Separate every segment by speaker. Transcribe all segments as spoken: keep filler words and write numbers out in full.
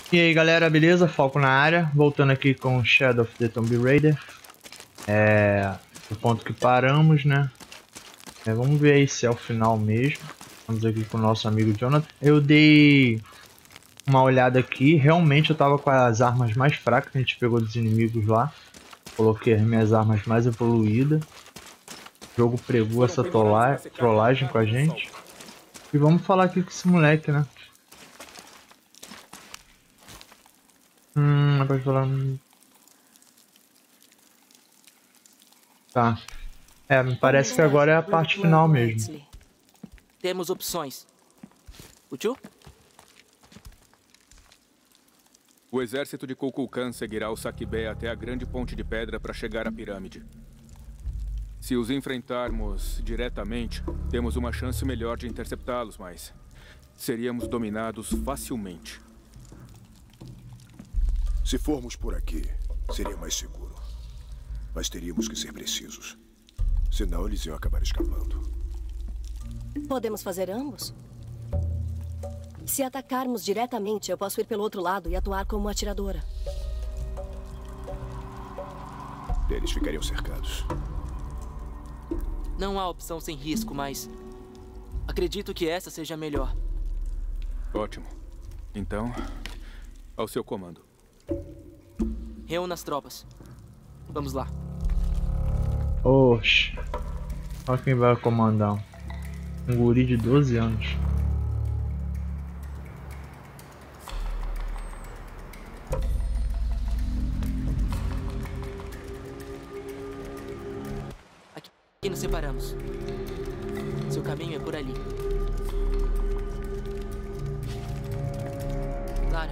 Speaker 1: E aí galera, beleza? Falco na área, voltando aqui com Shadow of the Tomb Raider. É... O ponto que paramos, né? É, vamos ver aí se é o final mesmo. Estamos aqui com o nosso amigo Jonathan. Eu dei uma olhada aqui, realmente eu tava com as armas mais fracas que a gente pegou dos inimigos lá. Coloquei as minhas armas mais evoluídas. O jogo pregou essa trola... trollagem com a gente. E vamos falar aqui com esse moleque, né? Hum, pode falar... Tá. É, me parece que agora é a parte final mesmo.
Speaker 2: Temos opções. Útil?
Speaker 3: O exército de Kukulkan seguirá o Sakibé até a grande ponte de pedra para chegar à pirâmide. Se os enfrentarmos diretamente, temos uma chance melhor de interceptá-los, mas seríamos dominados facilmente.
Speaker 4: Se formos por aqui, seria mais seguro. Mas teríamos que ser precisos. Senão eles iam acabar escapando.
Speaker 5: Podemos fazer ambos? Se atacarmos diretamente, eu posso ir pelo outro lado e atuar como atiradora.
Speaker 4: Eles ficariam cercados.
Speaker 2: Não há opção sem risco, mas acredito que essa seja a melhor.
Speaker 3: Ótimo. Então, ao seu comando.
Speaker 2: Reúna as tropas. Vamos lá.
Speaker 1: Oxe. Olha quem vai comandar. Um guri de doze anos.
Speaker 2: Aqui nos separamos. Seu caminho é por ali. Lara.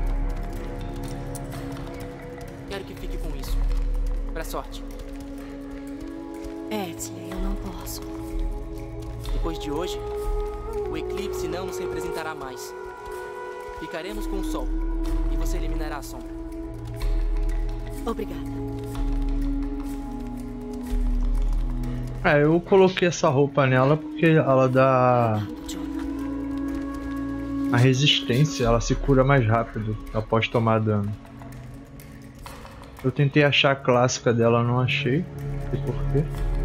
Speaker 2: Quero que fique com isso. Pra sorte.
Speaker 5: Etzli, eu não posso.
Speaker 2: Depois de hoje, o eclipse não nos representará mais. Ficaremos com o sol e você eliminará a sombra.
Speaker 5: Obrigada.
Speaker 1: É, eu coloquei essa roupa nela porque ela dá a resistência, ela se cura mais rápido após tomar dano. Eu tentei achar a clássica dela, não achei. Não sei porquê.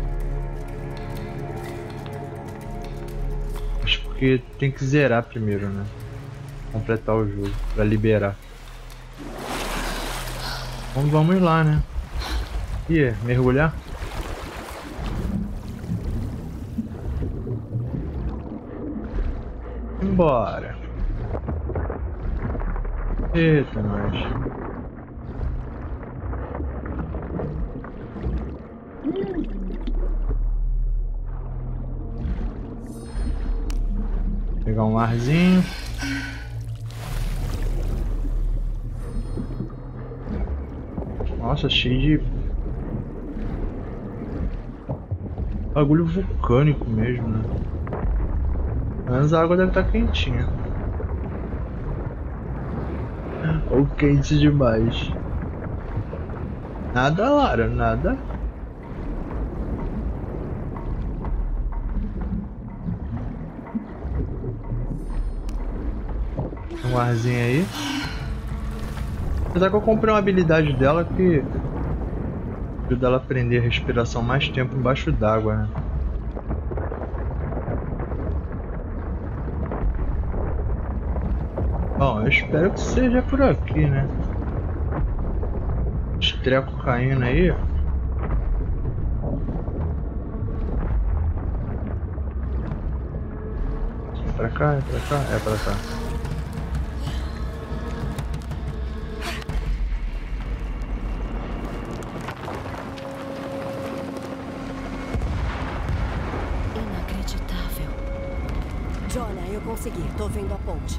Speaker 1: Acho porque tem que zerar primeiro, né? Completar o jogo, pra liberar. Então vamos lá, né? Ih, mergulhar? Embora. Eita, nós. Pegar um arzinho. Nossa, cheio de bagulho vulcânico mesmo, né? Mas a água deve estar quentinha. Ou quente demais. Nada, Lara, nada. Um arzinho aí. Apesar que eu comprei uma habilidade dela que ajuda ela a prender a respiração mais tempo embaixo d'água, né? Bom, eu espero que seja por aqui, né? Os trecos caindo aí. É pra cá, é pra cá, é pra cá.
Speaker 5: Inacreditável. Jonah, eu consegui. Tô vendo a ponte.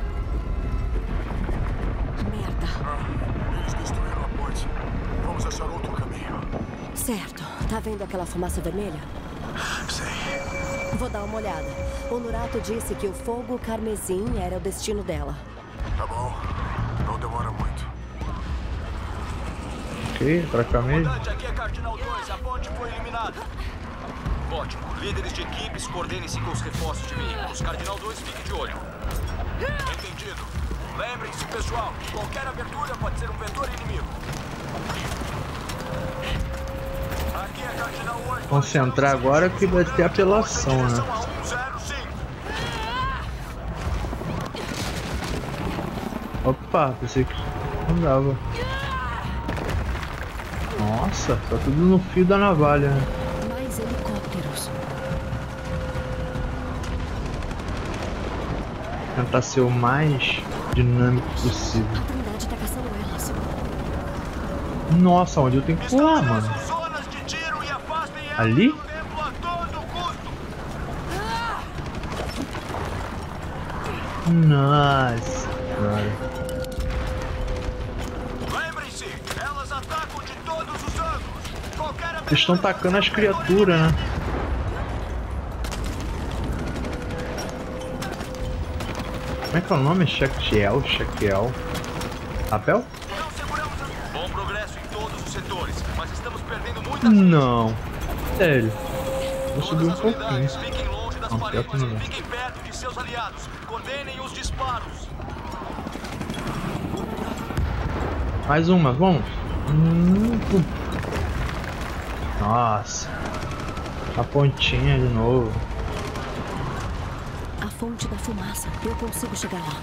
Speaker 5: Merda.
Speaker 4: Ah, eles destruíram a ponte. Vamos achar outro caminho.
Speaker 5: Certo. Tá vendo aquela fumaça vermelha?
Speaker 4: Sei.
Speaker 5: Vou dar uma olhada. O Nurato disse que o fogo carmesim era o destino dela.
Speaker 4: Tá bom. Não demora muito.
Speaker 1: Ok, pra cá mesmo.
Speaker 6: Aqui é Cardinal dois, a ponte foi eliminada. Ótimo. Líderes de equipes, coordenem-se com os reforços de veículos. Cardinal dois, fique de olho. Entendido. Lembrem-se, pessoal, qualquer abertura pode ser um vetor inimigo. Aqui é Cardinal oito.
Speaker 1: Concentrar agora que vai ter apelação, né? Opa, pensei que não dava. Nossa, tá tudo no fio da navalha, né?
Speaker 5: Mais helicópteros.
Speaker 1: Tentar ser o mais dinâmico possível.
Speaker 5: A Trindade tá caçando elas.
Speaker 1: Nossa, onde eu tenho que pular, mano? Ali? Nossa, cara.
Speaker 6: Lembrem-se, elas atacam de todos os ângulos. Qualquer
Speaker 1: Eles estão tacando as criaturas, né? Como é que é o nome? Shaquiel? Shaquiel? Rapel?
Speaker 6: Não seguramos a... Bom progresso em todos os setores, mas estamos perdendo muita...
Speaker 1: Não. Sério. Vou subir um
Speaker 6: Todas as
Speaker 1: pouquinho.
Speaker 6: unidades, fiquem longe das
Speaker 1: Não, pior
Speaker 6: paredes
Speaker 1: que não
Speaker 6: e
Speaker 1: dá.
Speaker 6: fiquem perto de seus aliados. Coordenem os disparos.
Speaker 1: Mais uma, vamos. Hum, pum. Nossa. A pontinha de novo.
Speaker 5: A fonte da fumaça. Eu consigo chegar lá.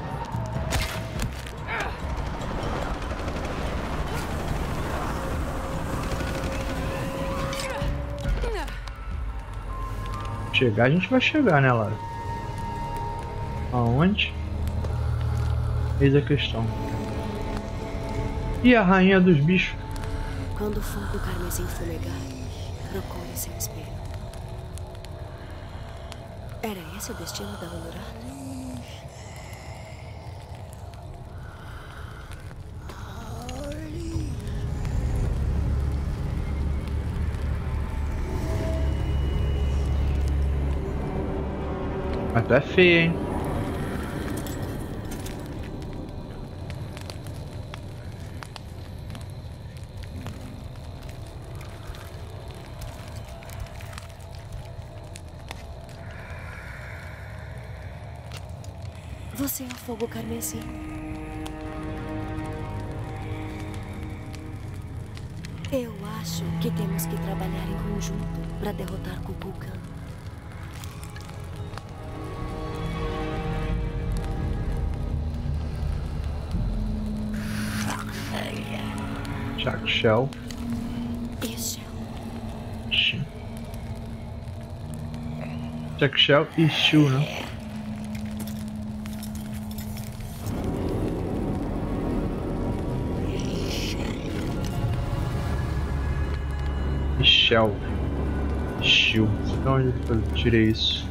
Speaker 1: Chegar, a gente vai chegar, né, Lara? Aonde? Eis a questão. E a rainha dos bichos?
Speaker 5: Quando o fogo carmesim fumegar, procure seu espelho. Era esse o destino da Honorata?
Speaker 1: Mas tu é feia, hein?
Speaker 5: Você é o fogo carmesim. Eu acho que temos que trabalhar em conjunto para derrotar Kukulkan.
Speaker 1: Jack Shell.
Speaker 5: E Shell.
Speaker 1: Jack Shell e Shu, né? Shell. Shield. De onde eu tirei isso?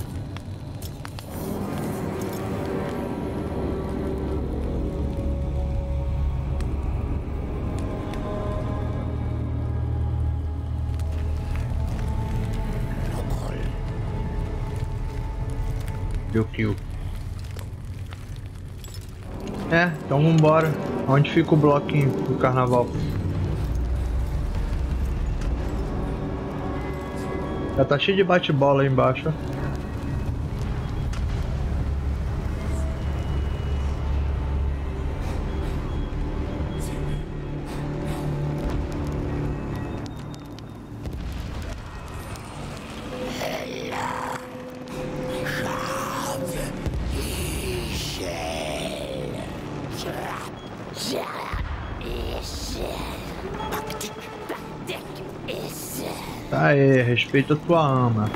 Speaker 1: Deu kill. É, então vambora. Onde fica o bloquinho do carnaval? Já tá cheio de bate-bola aí embaixo, ó. Aê, respeita a tua ama.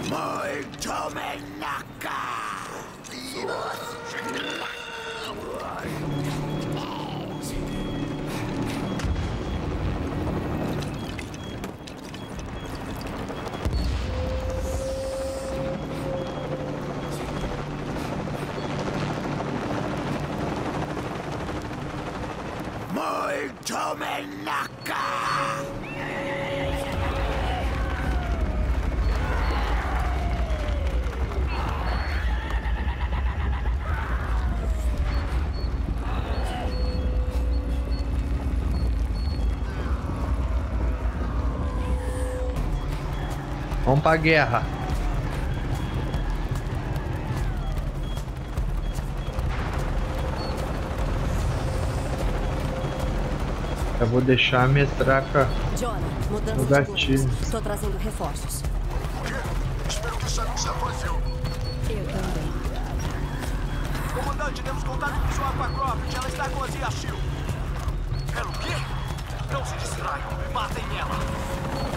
Speaker 1: Vamos pra guerra. Eu vou deixar a metraca
Speaker 5: Johnny, mudança
Speaker 1: no
Speaker 5: de
Speaker 1: gatilho.
Speaker 5: planos. Estou trazendo reforços.
Speaker 4: O quê? Espero que essa missão aconteceu.
Speaker 5: Eu também.
Speaker 6: Comandante, temos contato com sua Aqua Croft. Ela está com a Zia Shield. Ela o quê? Não se distraiam. Matem ela.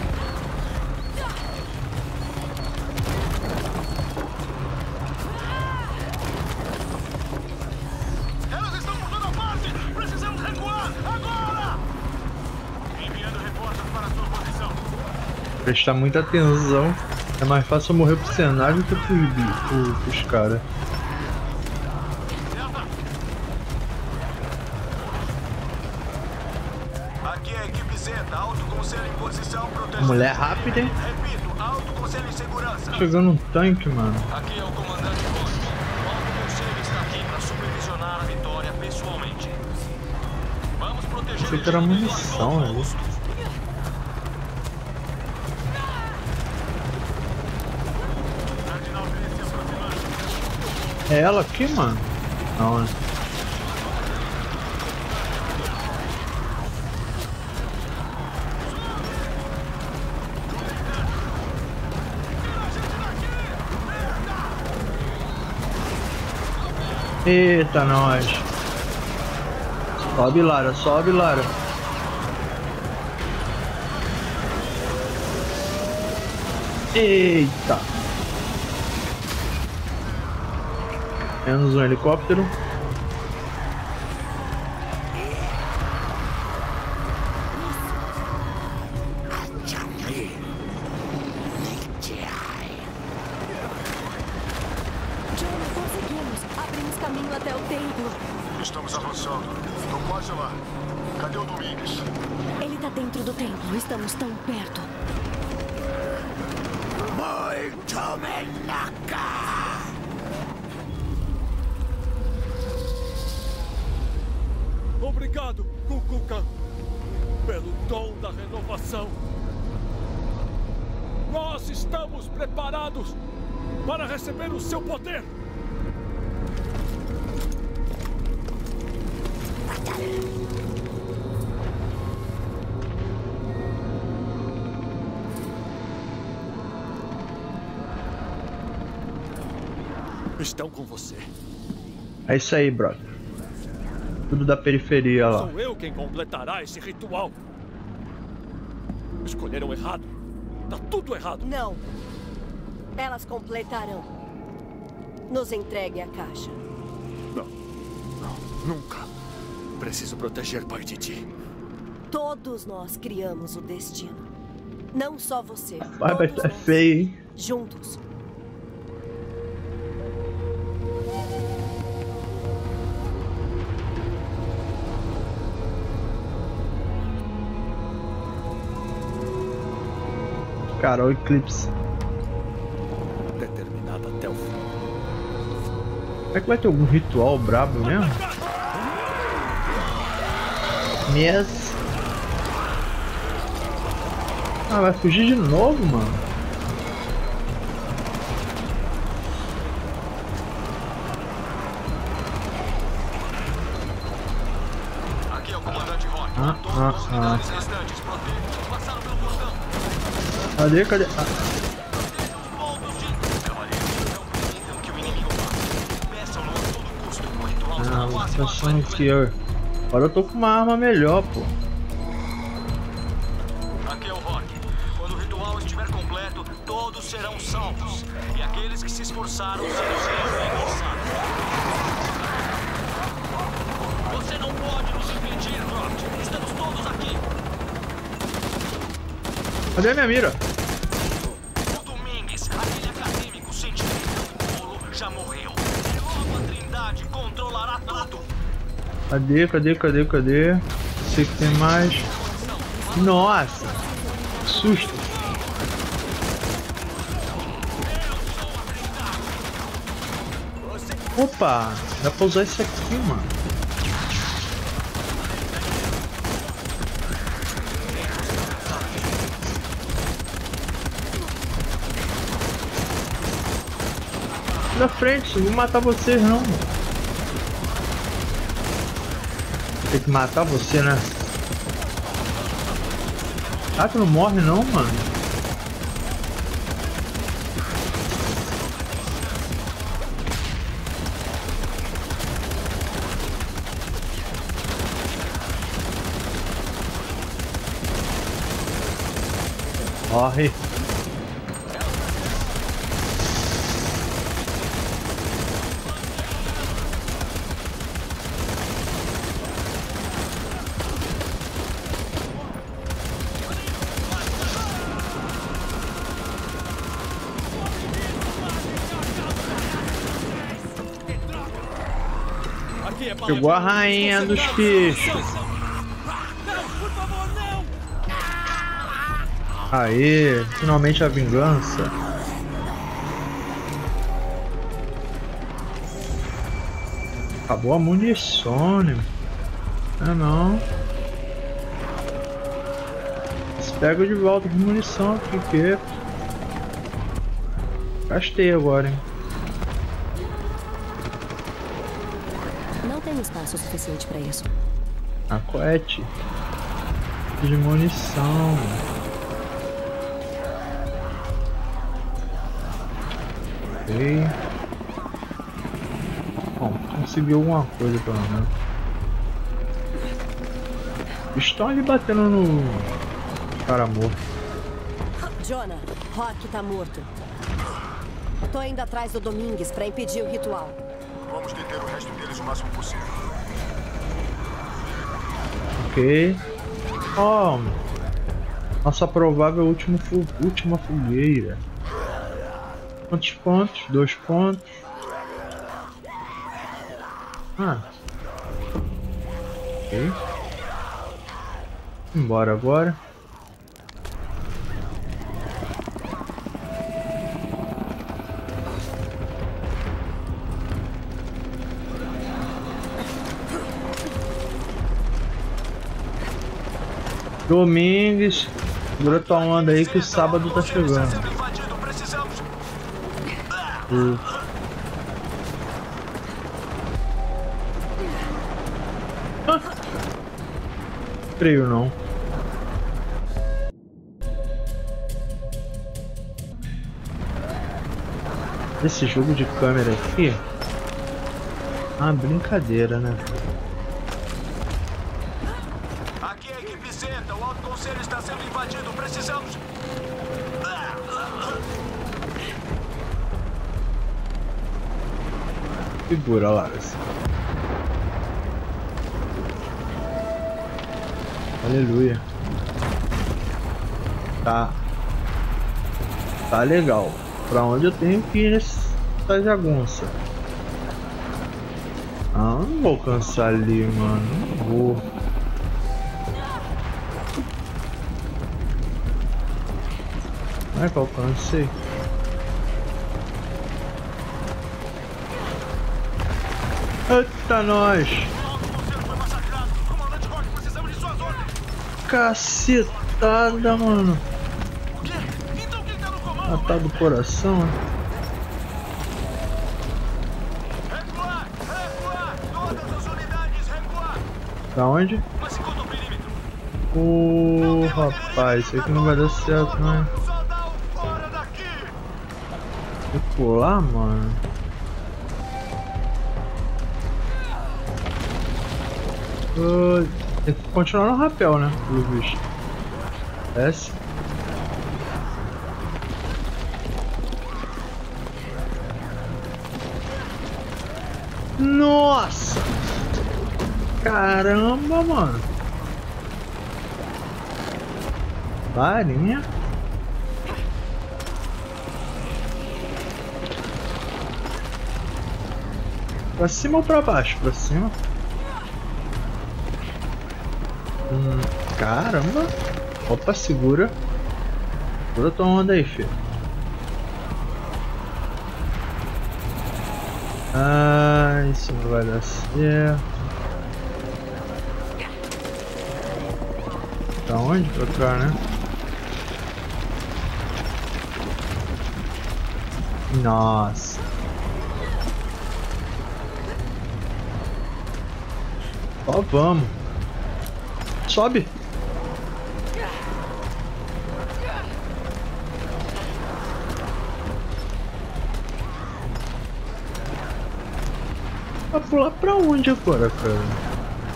Speaker 6: Elas estão por toda parte! Precisamos recuar! Agora! Enviando reforços para sua posição.
Speaker 1: Prestar muita atenção. É mais fácil eu morrer pro cenário do que pros, pro, pros caras.
Speaker 6: Aqui é a equipe Zeta, Alto Conselho em posição, proteção.
Speaker 1: Mulher rápida, hein?
Speaker 6: Repito, Alto Conselho em segurança.
Speaker 1: Chegando um tanque, mano.
Speaker 6: Aqui é o comandante Ross. O Alto Conselho está aqui para supervisionar a vitória pessoalmente. Vamos proteger
Speaker 1: Pensei que era munição ali. É ela aqui, mano? Não, né? Eita, nós. Sobe, Lara, sobe, Lara. Eita. Menos um helicóptero.
Speaker 5: Johnny, conseguimos. Abrimos caminho até o templo.
Speaker 4: Estamos avançando. Estou quase lá. Cadê o Domingues?
Speaker 5: Ele tá dentro do templo. Estamos tão perto.
Speaker 4: Muito menaca!
Speaker 7: Obrigado, Kukulkan, pelo dom da renovação. Nós estamos preparados para receber o seu poder. Estão com você.
Speaker 1: É isso aí, brother. Tudo da periferia lá.
Speaker 7: Sou eu quem completará esse ritual. Escolheram errado. Tá tudo errado.
Speaker 5: Não. Elas completarão. Nos entregue a caixa.
Speaker 7: Não. Não. Nunca. Preciso proteger Pai Titi.
Speaker 5: Todos nós criamos o destino. Não só você.
Speaker 1: Vai, vai,
Speaker 5: Todos
Speaker 1: é
Speaker 5: nós.
Speaker 1: feio, hein?
Speaker 5: Juntos.
Speaker 1: Cara, o Eclipse.
Speaker 7: Determinada até o fim.
Speaker 1: Será que vai ter algum ritual brabo mesmo? Yes. Ah, vai fugir de novo, mano.
Speaker 6: Aqui é o comandante Roy.
Speaker 1: Ah,
Speaker 6: Todos
Speaker 1: ah,
Speaker 6: os
Speaker 1: ah.
Speaker 6: unidades restantes protejam. Passaram pelo portão.
Speaker 1: Cadê, cadê? Ah,
Speaker 6: Pontos de cavaleiros. Não permitam que o inimigo passe. Peçam-no a todo custo. O ritual está
Speaker 1: ah,
Speaker 6: quase
Speaker 1: pensando
Speaker 6: completo.
Speaker 1: que eu... Agora eu tô com uma arma melhor, pô.
Speaker 6: Aqui é o Rock. Quando o ritual estiver completo, todos serão salvos. E aqueles que se esforçaram serão recompensados. Você não pode nos impedir, Croft. Estamos todos aqui.
Speaker 1: Cadê a minha mira?
Speaker 6: O Domingues, aquele acadêmico científico tolo, já morreu. E logo a Trindade controlará tudo.
Speaker 1: Cadê, cadê, cadê, cadê? Sei que tem mais. Nossa! Que susto! Opa! Dá pra usar isso aqui, mano. Na frente, não vou matar vocês não. Tem que matar você, né? Ah, tu não morre não, mano? Morre. Chegou a rainha dos peixes. Aê, finalmente a vingança. Acabou a munição, né? Ah não. Pega de volta com munição, porque gastei agora, hein?
Speaker 5: Não tem espaço suficiente para isso.
Speaker 1: A coete de munição. Ok. Bom, conseguiu alguma coisa pelo menos. Estão ali batendo no cara morto.
Speaker 5: Jonah, Rock tá morto. Tô indo atrás do Domingues para impedir o ritual.
Speaker 4: Vamos deter o resto deles o máximo possível.
Speaker 1: Ok. Oh, nossa provável último fu última fogueira. Quantos pontos? Dois pontos. Ah. Ok. Embora agora. Domingues, segura tua onda aí que o sábado tá chegando. Uh. Ah. Creio não. Esse jogo de câmera aqui. Ah, brincadeira, né?
Speaker 6: Aqui é a equipe Zeta, o Alto Conselho está sendo invadido, precisamos...
Speaker 1: Segura lá. Aleluia. Tá. Tá legal. Pra onde eu tenho que ir nessa jagunça? Ah, não vou alcançar ali, mano. Não vou. Como é que eu alcancei? Eita, nós! Cacetada, mano! Matar do coração, né?
Speaker 6: Recuar! Recuar! Todas as unidades recuar!
Speaker 1: Pra onde? Ô, oh, rapaz, isso aqui não vai dar certo, né? Vou pular, mano. Uh, tem que continuar no rapel, né? Pelo visto. Desce. Nossa! Caramba, mano! Varinha. Pra cima ou pra baixo? Pra cima. Hum, caramba. Opa, segura. Segura tua onda aí, filho. Ah, isso não vai dar certo. Pra onde? Pra cá, né? Nossa. Ó, vamos. Sobe. Vai pular pra onde agora, cara?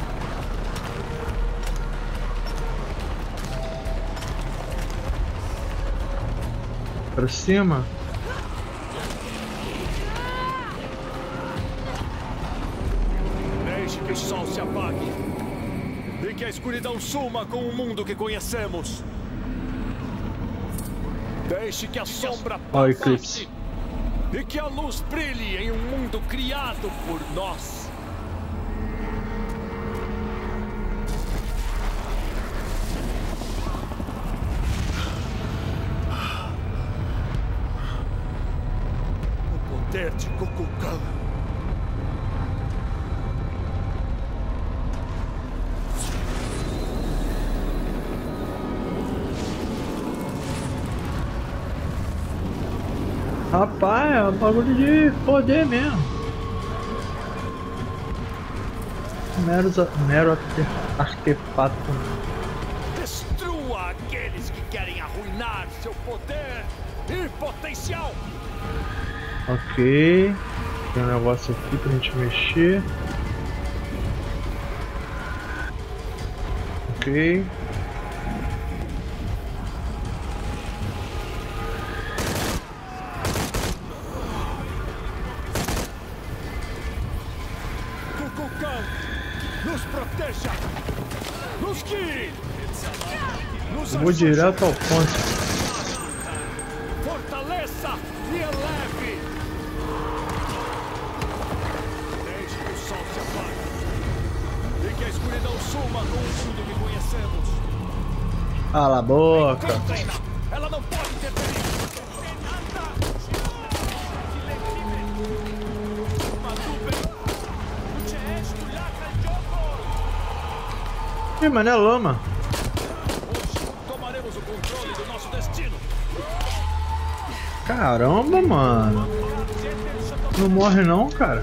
Speaker 1: Pra cima?
Speaker 7: Deixe que o sol se apague. E que a escuridão suma com o mundo que conhecemos. Deixe que a sombra
Speaker 1: Ó, o eclipse.
Speaker 7: e que a luz brilhe em um mundo criado por nós. O poder de Kukulkan.
Speaker 1: Rapaz, é um bagulho de poder mesmo. Mero, mero artefato.
Speaker 7: Destrua aqueles que querem arruinar seu poder e potencial.
Speaker 1: Ok. Tem um negócio aqui pra gente mexer. Ok.
Speaker 7: Kukulkan, nos proteja. Nos guie. Nos
Speaker 1: Eu vou
Speaker 7: ajude.
Speaker 1: direto ao ponto.
Speaker 7: Fortaleça e eleve. Deixe que o sol se apague. E que a escuridão suma com o mundo que conhecemos.
Speaker 1: Cala a boca.
Speaker 7: Contrem-na. Ela não pode interferir.
Speaker 1: Ih, mano, é lama.
Speaker 7: Hoje tomaremos o controle do nosso destino.
Speaker 1: Caramba, mano. Não morre não, cara.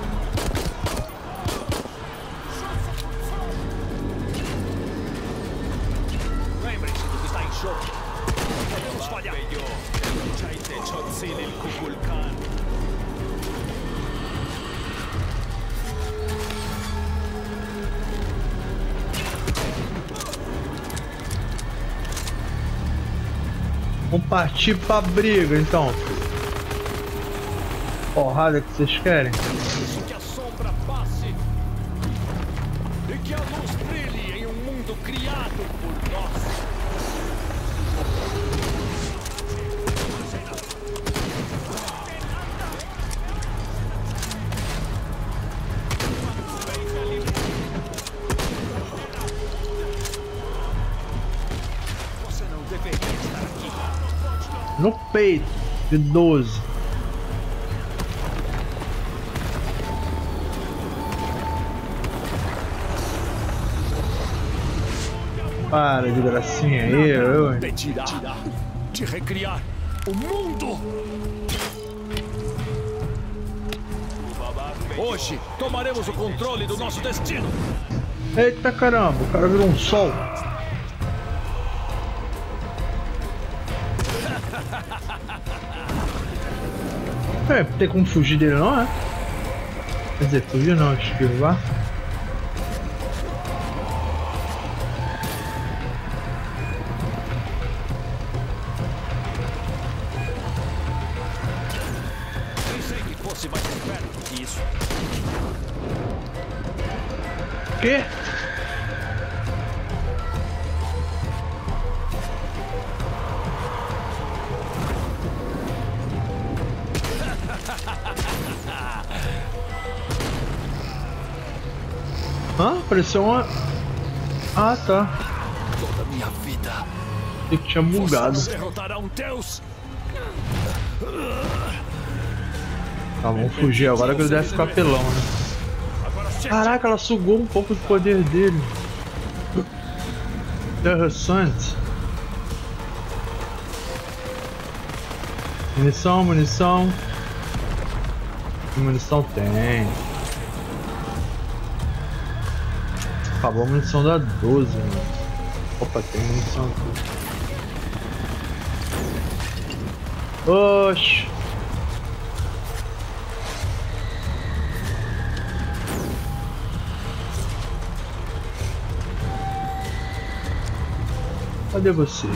Speaker 7: Lembre-se do que está em jogo. Não podemos falhar.
Speaker 1: Vamos partir pra briga, então. Porrada que vocês querem.
Speaker 7: Deixe que a sombra passe e que a luz brilhe em um mundo criado por nós. Você não deveria estar aqui.
Speaker 1: No peito de doze. Para de gracinha aí, eu.
Speaker 7: Impedirá de recriar o mundo. Hoje tomaremos o controle do nosso destino.
Speaker 1: Eita caramba, o cara virou um sol. É, tem como fugir dele não, é? Quer dizer, fugir não, esquivar.
Speaker 7: Pensei que fosse mais esperto que isso.
Speaker 1: Quê? Hã? Apareceu uma... Ah, tá.
Speaker 7: Toda minha vida.
Speaker 1: Achei que tinha bugado.
Speaker 7: Você derrotará um deus.
Speaker 1: Tá, vamos fugir agora que ele deve ficar pelão, né?
Speaker 7: Agora se
Speaker 1: Caraca, ela sugou um pouco do poder dele. Interessante. Munição, munição. Que munição tem? Acabou a munição da doze, mano. Opa, tem munição aqui. Oxi. Cadê vocês?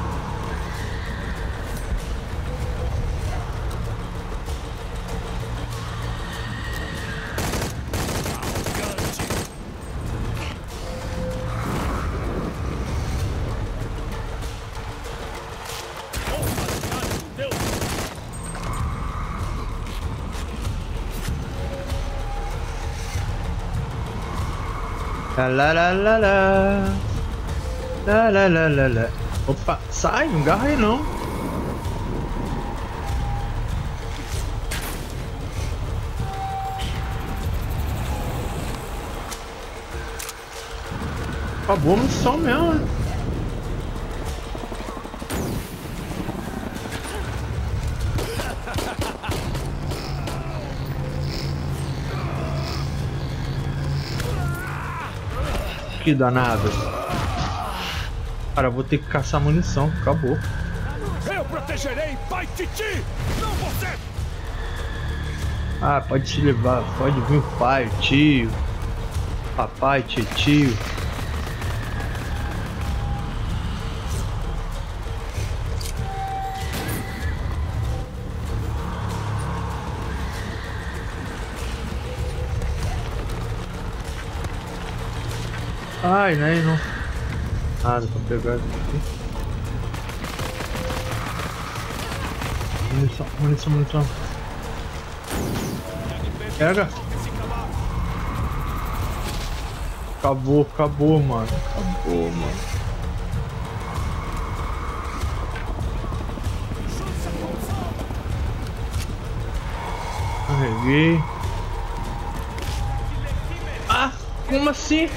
Speaker 1: Lá, lá, lá, lá. Lá, lá, lá, lá, lá. Opa, sai, não agarra aí não. Acabou a missão mesmo, né? Que danado. Cara, vou ter que caçar munição. Acabou.
Speaker 7: Eu protegerei Pai Titi, não você!
Speaker 1: Ah, pode se levar. Pode vir o pai, o tio. Papai, tio. Ai, né? Não. Nada pra pegar aqui. Munição, munição, munição. Pega. Acabou, acabou, mano. Acabou, mano. Carreguei. Ah, como assim?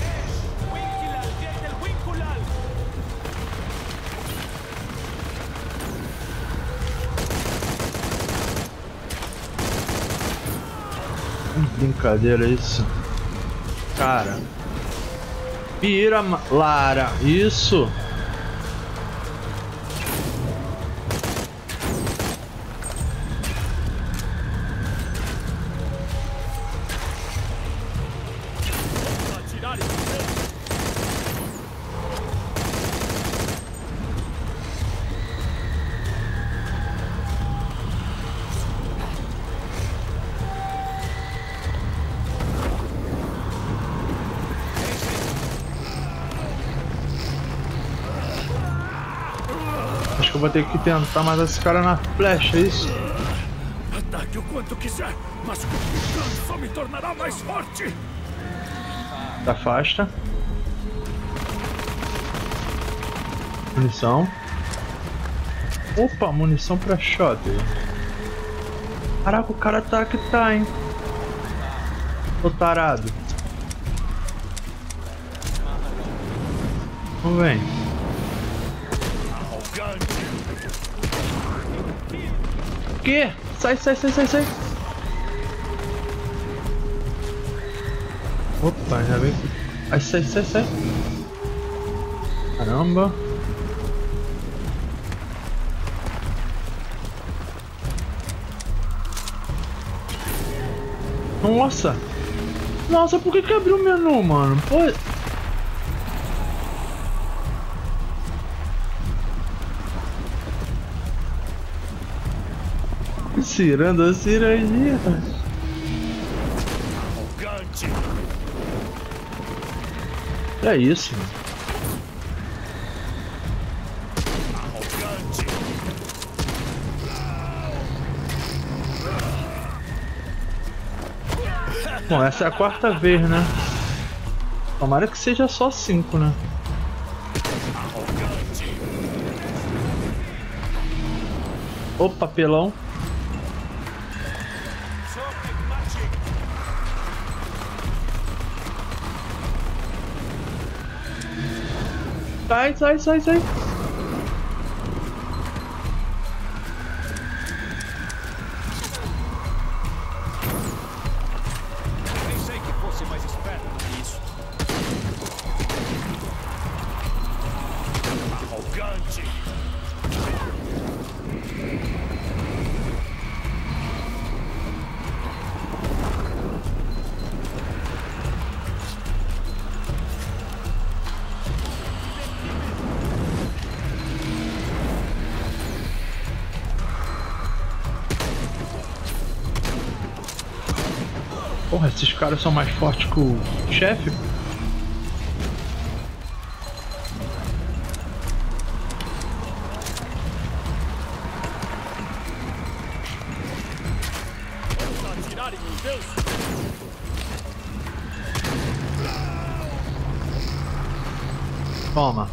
Speaker 1: Brincadeira isso. Cara. Vira, Lara. Isso. Acho que eu vou ter que tentar matar esse cara na flecha, é isso?
Speaker 7: Ataque o quanto quiser, mas o Khan só me tornará mais forte.
Speaker 1: Afasta. Munição. Opa, munição pra shot. Caraca, o cara tá que tá, hein? Ô tarado. Não vem. Que? Sai, sai, sai, sai, sai. Opa, já vem. Ai, sai, sai, sai. Caramba. Nossa. Nossa, por que que abriu o menu, mano? Pô. Tirando a cirurgia. É isso, mano. Bom, essa é a quarta vez, né? Tomara que seja só cinco, né? Opa, pelão. Sai, sai, sai, sai.
Speaker 7: Pensei que fosse mais esperto do que isso. Arrogante.
Speaker 1: Porra, esses caras são mais fortes que o chefe?
Speaker 7: Atirarem em Deus!
Speaker 1: Toma.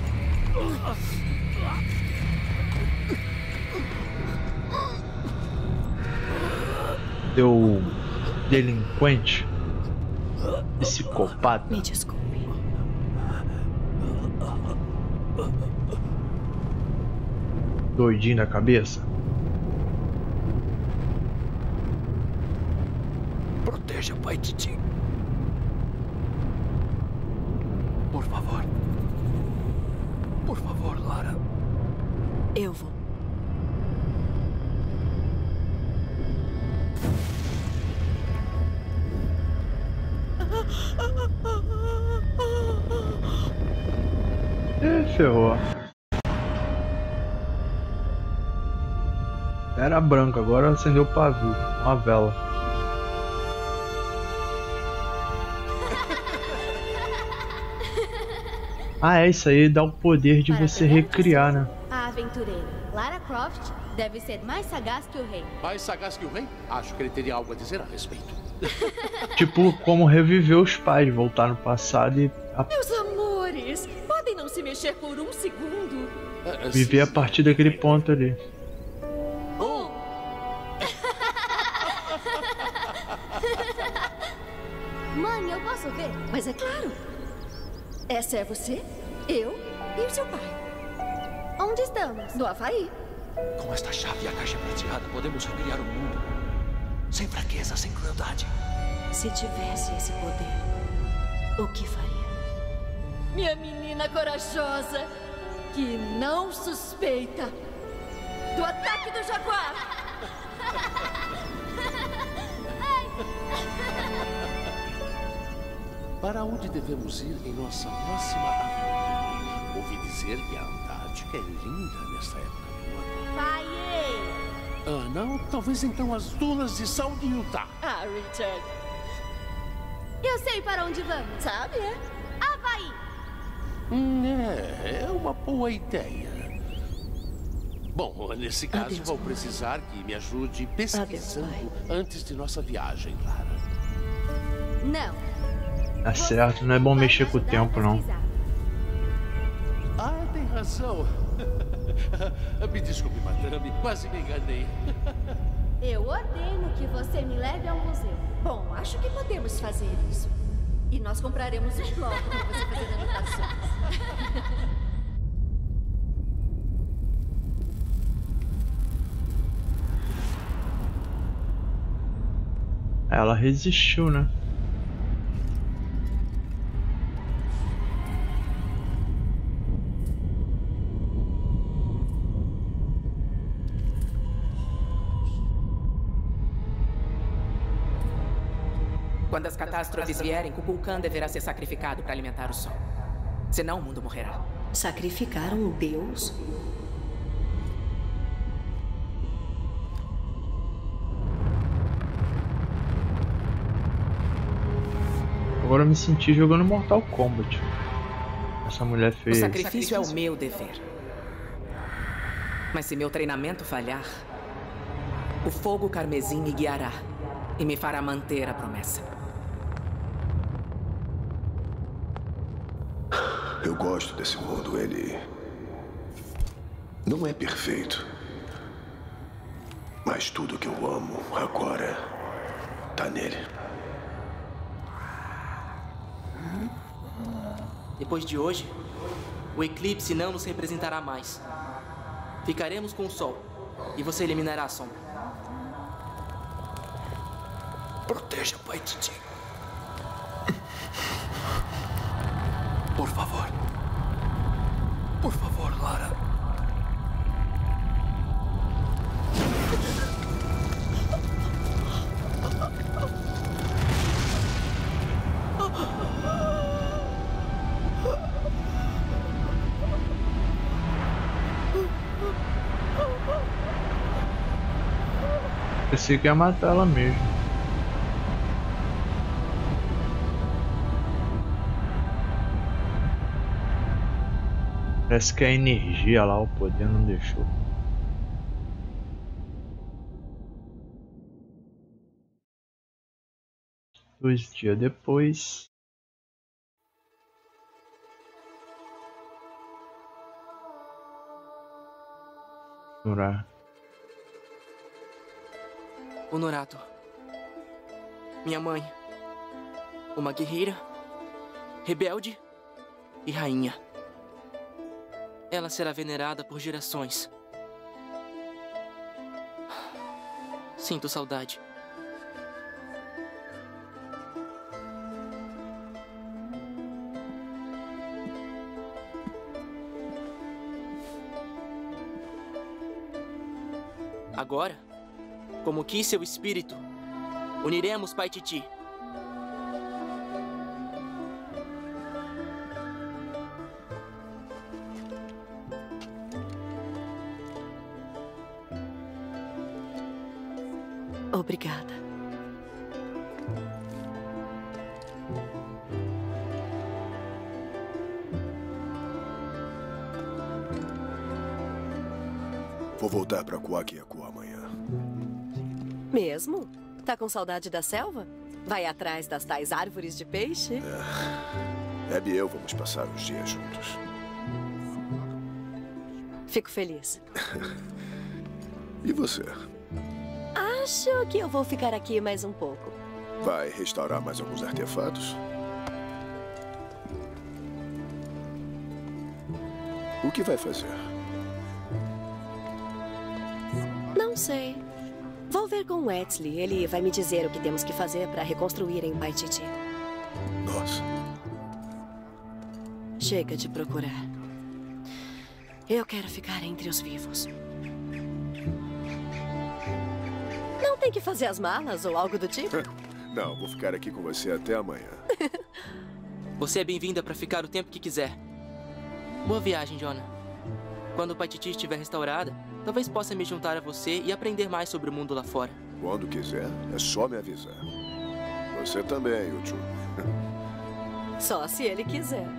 Speaker 1: Seu delinquente, psicopata.
Speaker 5: Me desculpe.
Speaker 1: Doidinho da cabeça.
Speaker 6: Proteja Pai Titi. Por favor. Por favor, Lara.
Speaker 5: Eu vou.
Speaker 1: É, ferrou. Era branco, agora acendeu o pavio. Uma vela. Ah, é, isso aí dá o poder de você recriar, né?
Speaker 8: A aventureira Lara Croft deve ser mais sagaz que o rei.
Speaker 9: Mais sagaz que o rei? Acho que ele teria algo a dizer a respeito.
Speaker 1: Tipo, como reviver os pais, voltar no passado e a...
Speaker 10: Meus amores, podem não se mexer por um segundo?
Speaker 9: Uh, uh,
Speaker 1: viver
Speaker 9: sim,
Speaker 1: a partir daquele ponto ali.
Speaker 9: Oh.
Speaker 8: Mãe, eu posso ver?
Speaker 10: Mas é claro. Essa é você, eu e o seu pai.
Speaker 8: Onde estamos?
Speaker 10: No Havaí.
Speaker 6: Com esta chave e a caixa prateada, podemos recriar o mundo. Sem fraqueza, sem crueldade.
Speaker 5: Se tivesse esse poder, o que faria?
Speaker 10: Minha menina corajosa, que não suspeita do ataque do jaguar.
Speaker 9: Para onde devemos ir em nossa próxima aventura? Ouvi dizer que a Antártica é linda nesta época do ano.
Speaker 8: Pai!
Speaker 9: Ah, não? Talvez então as dunas de sal de Utah.
Speaker 10: Ah, Richard.
Speaker 8: Eu sei para onde vamos.
Speaker 10: Sabe, é?
Speaker 8: Havaí!
Speaker 9: Hum, é, é uma boa ideia. Bom, nesse caso
Speaker 5: Adeus,
Speaker 9: vou
Speaker 5: pai.
Speaker 9: precisar que me ajude pesquisando
Speaker 5: Adeus,
Speaker 9: antes de nossa viagem, Lara.
Speaker 8: Não.
Speaker 1: Tá certo, não é bom mexer com o tempo, não.
Speaker 9: Ah, tem razão. Me desculpe, madame, quase me enganei.
Speaker 8: Eu ordeno que você me leve ao museu.
Speaker 10: Bom, acho que podemos fazer isso. E nós compraremos um bloco para você fazer anotações.
Speaker 1: Ela resistiu, né?
Speaker 2: Quando as catástrofes vierem, Kukulkan deverá ser sacrificado para alimentar o sol. Senão o mundo morrerá.
Speaker 5: Sacrificar um deus?
Speaker 1: Agora eu me senti jogando Mortal Kombat. Essa mulher fez.
Speaker 2: O sacrifício é o meu dever. Mas se meu treinamento falhar, o fogo carmesim me guiará e me fará manter a promessa.
Speaker 4: Eu gosto desse mundo, ele não é perfeito. Mas tudo que eu amo agora tá nele.
Speaker 2: Depois de hoje, o eclipse não nos representará mais. Ficaremos com o sol e você eliminará a sombra.
Speaker 6: Proteja Pai Titi. Por favor. Por favor, Lara.
Speaker 1: Pensei que ia matar ela mesmo. Parece que a energia lá, o poder não deixou. Dois dias depois. Ignorar.
Speaker 2: Honorato. Minha mãe. Uma guerreira, rebelde e rainha. Ela será venerada por gerações. Sinto saudade. Agora, como quis seu espírito, uniremos Paititi.
Speaker 5: Obrigada.
Speaker 4: Vou voltar pra Kuakiaku amanhã.
Speaker 5: Mesmo? Tá com saudade da selva? Vai atrás das tais árvores de peixe?
Speaker 4: É. Abby e eu vamos passar uns dias juntos.
Speaker 5: Fico feliz.
Speaker 4: E você?
Speaker 5: Acho que eu vou ficar aqui mais um pouco.
Speaker 4: Vai restaurar mais alguns artefatos? O que vai fazer?
Speaker 5: Não sei. Vou ver com o Wesley. Ele vai me dizer o que temos que fazer para reconstruir em Paititi.
Speaker 4: Nossa.
Speaker 5: Chega de procurar. Eu quero ficar entre os vivos. Não tem que fazer as malas ou algo do tipo?
Speaker 4: Não, vou ficar aqui com você até amanhã.
Speaker 2: Você é bem-vinda para ficar o tempo que quiser. Boa viagem, Jonah. Quando Paititi estiver restaurada, talvez possa me juntar a você e aprender mais sobre o mundo lá fora.
Speaker 4: Quando quiser, é só me avisar. Você também, Uchu.
Speaker 5: Só se ele quiser.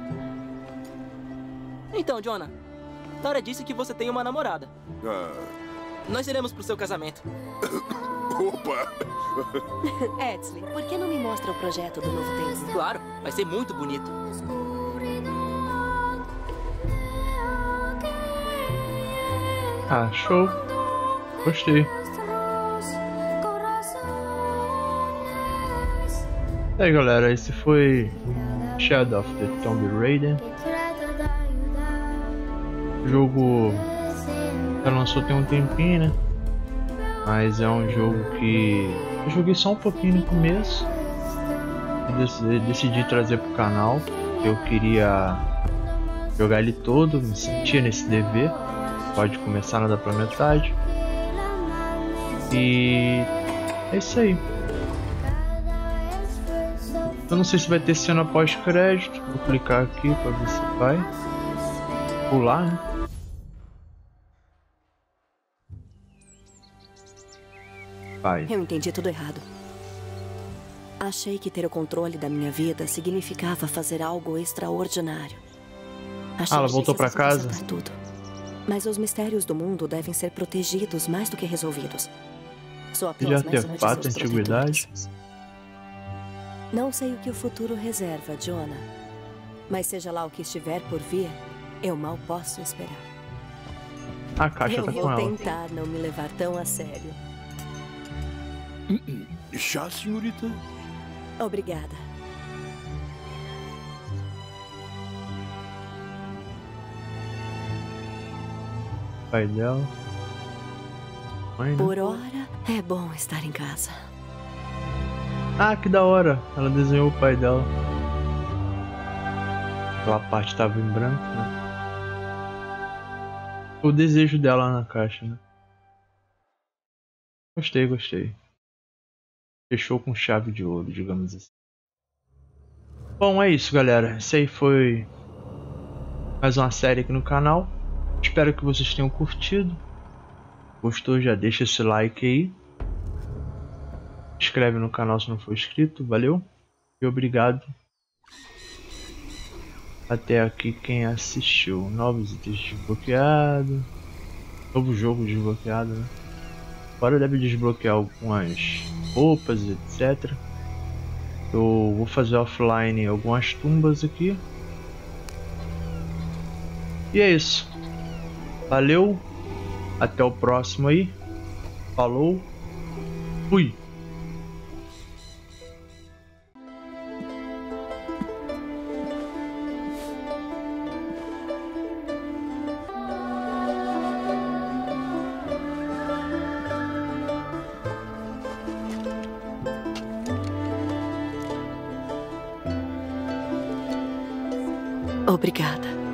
Speaker 2: Então, Jonah, Tara disse que você tem uma namorada.
Speaker 4: Ah.
Speaker 2: Nós iremos pro seu casamento.
Speaker 4: Opa!
Speaker 5: Wesley, por que não me mostra o projeto do novo templo?
Speaker 2: Claro, vai ser muito bonito.
Speaker 1: Ah, show. Gostei. E aí, galera, esse foi Shadow of the Tomb Raider. O jogo já lançou tem um tempinho, né? Mas é um jogo que eu joguei só um pouquinho no começo e decidi trazer pro canal. Eu queria jogar ele todo, me sentia nesse dever. Pode começar, nada pela metade. E é isso aí. Eu não sei se vai ter cena pós-crédito. Vou clicar aqui para ver se vai pular, né? Vai.
Speaker 5: Eu entendi tudo errado. Achei que ter o controle da minha vida significava fazer algo extraordinário. Achei
Speaker 1: ah, ela voltou para casa?
Speaker 5: Tudo. Mas os mistérios do mundo devem ser protegidos mais do que resolvidos. Sou apenas mais uma de seus
Speaker 1: antiguidade.
Speaker 5: Não sei o que o futuro reserva, Jonah. Mas seja lá o que estiver por vir, eu mal posso esperar.
Speaker 1: A caixa
Speaker 5: eu
Speaker 1: tá
Speaker 5: vou
Speaker 1: com ela.
Speaker 5: tentar não me levar tão a sério.
Speaker 9: Chá, senhorita?
Speaker 5: Obrigada.
Speaker 1: Pai dela. Mãe, né?
Speaker 5: Por hora, é bom estar em casa.
Speaker 1: Ah, que da hora. Ela desenhou o pai dela. Aquela parte tava em branco, né? O desejo dela na caixa, né? Gostei, gostei. Fechou com chave de ouro, digamos assim. Bom, é isso, galera. Esse aí foi mais uma série aqui no canal. Espero que vocês tenham curtido. Gostou? Já deixa esse like aí. Se inscreve no canal se não for inscrito. Valeu e obrigado. Até aqui quem assistiu. Novos itens desbloqueados. Novo jogo desbloqueado, né? Agora deve desbloquear algumas roupas, etcétera. Eu vou fazer offline algumas tumbas aqui. E é isso. Valeu. Até o próximo aí. Falou. Fui.
Speaker 5: Obrigada.